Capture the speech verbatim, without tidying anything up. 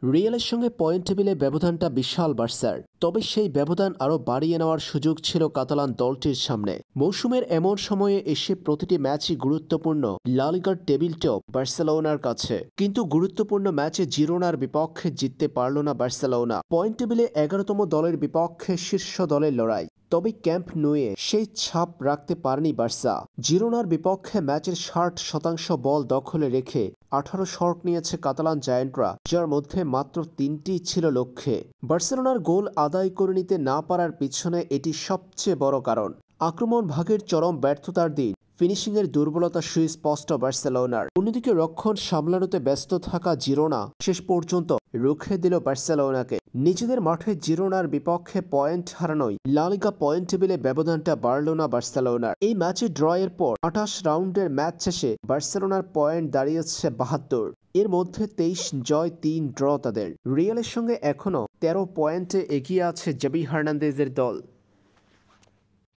রিয়ালের সঙ্গে পয়েন্ট টেবিলে ব্যবধানটা বিশাল বার্সার, তবে সেই ব্যবধান আরও বাড়িয়ে নেওয়ার সুযোগ ছিল কাতালান দলটির সামনে। মৌসুমের এমন সময়ে এসে প্রতিটি ম্যাচই গুরুত্বপূর্ণ লা লিগার টেবিল টপ বার্সেলোনার কাছে, কিন্তু গুরুত্বপূর্ণ ম্যাচে জিরোনার বিপক্ষে জিততে পারল না বার্সেলোনা। পয়েন্ট টেবিলে এগারোতম দলের বিপক্ষে শীর্ষ দলের লড়াই, তবে ক্যাম্প নুয়ে সেই ছাপ রাখতে পারেনি বার্সা। জিরোনার বিপক্ষে ম্যাচের ষাট শতাংশ বল দখলে রেখে আঠারো শট নিয়েছে কাতালান জায়ান্টরা, যার মধ্যে মাত্র তিনটি ছিল লক্ষ্যে। বার্সেলোনার গোল আদায় করে নিতে না পারার পিছনে এটি সবচেয়ে বড় কারণ। আক্রমণ ভাগের চরম ব্যর্থতার দিন, ফিনিশিংয়ের দুর্বলতা সুস্পষ্ট বার্সেলোনার। অন্যদিকে রক্ষণ সামলানোতে ব্যস্ত থাকা জিরোনা শেষ পর্যন্ত রুখে দিল বার্সেলোনাকে। নিজেদের মাঠে জিরোনার বিপক্ষে পয়েন্ট হারানোয় লা লিগা পয়েন্ট টেবিলে ব্যবধানটা বাড়ল না বার্সেলোনার। এই ম্যাচে ড্রয়ের পর আঠাশ রাউন্ডের ম্যাচ শেষে বার্সেলোনার পয়েন্ট দাঁড়িয়েছে বাহাত্তর, এর মধ্যে তেইশ জয় তিন ড্র তাদের। রিয়ালের সঙ্গে এখনও তেরো পয়েন্টে এগিয়ে আছে জাভি হার্নান্দেজের দল।